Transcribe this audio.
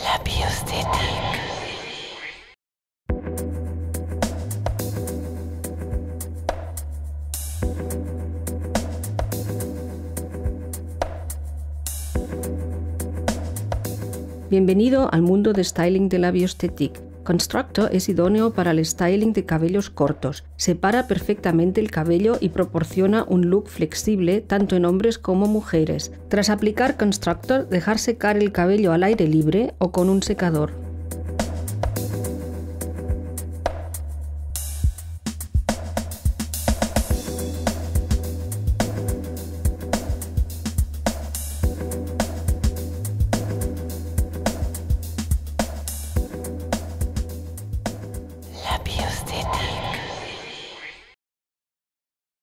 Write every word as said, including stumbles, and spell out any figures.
La biostétique. Bienvenido al mundo de styling de la biostétique. Constructor es idóneo para el styling de cabellos cortos. Separa perfectamente el cabello y proporciona un look flexible tanto en hombres como mujeres. Tras aplicar Constructor, dejar secar el cabello al aire libre o con un secador.